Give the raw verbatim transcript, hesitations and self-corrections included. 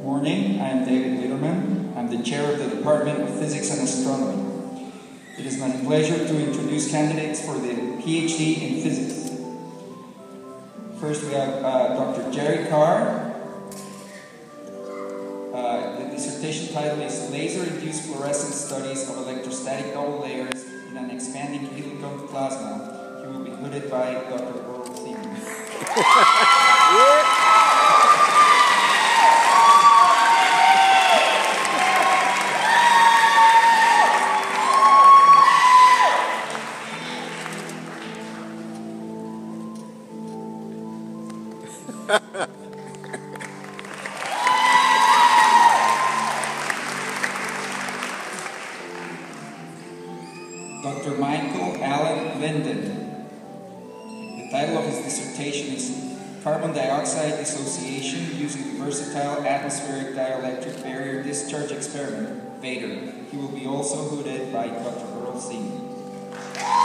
Good morning, I'm David Liederman. I'm the chair of the Department of Physics and Astronomy. It is my pleasure to introduce candidates for the PhD in Physics. First we have uh, Doctor Jerry Carr. Uh, the dissertation title is Laser-Induced Fluorescence Studies of Electrostatic Double Layers in an Expanding Kiloton Plasma. He will be hooded by Doctor Earl Seaman. Doctor Michael Allen Linden. The title of his dissertation is Carbon Dioxide Dissociation Using the Versatile Atmospheric Dielectric Barrier Discharge Experiment, VADER. He will be also hooded by Doctor Earl Seaman.